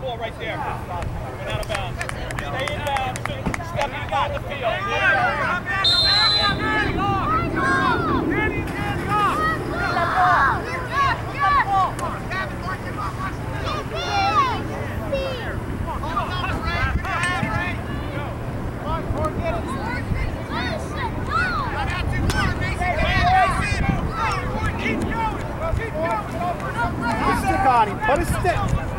ball right there. Went out of bounds. Stay in bounds. Step, you got the field. Put a stick on him. Put a stick.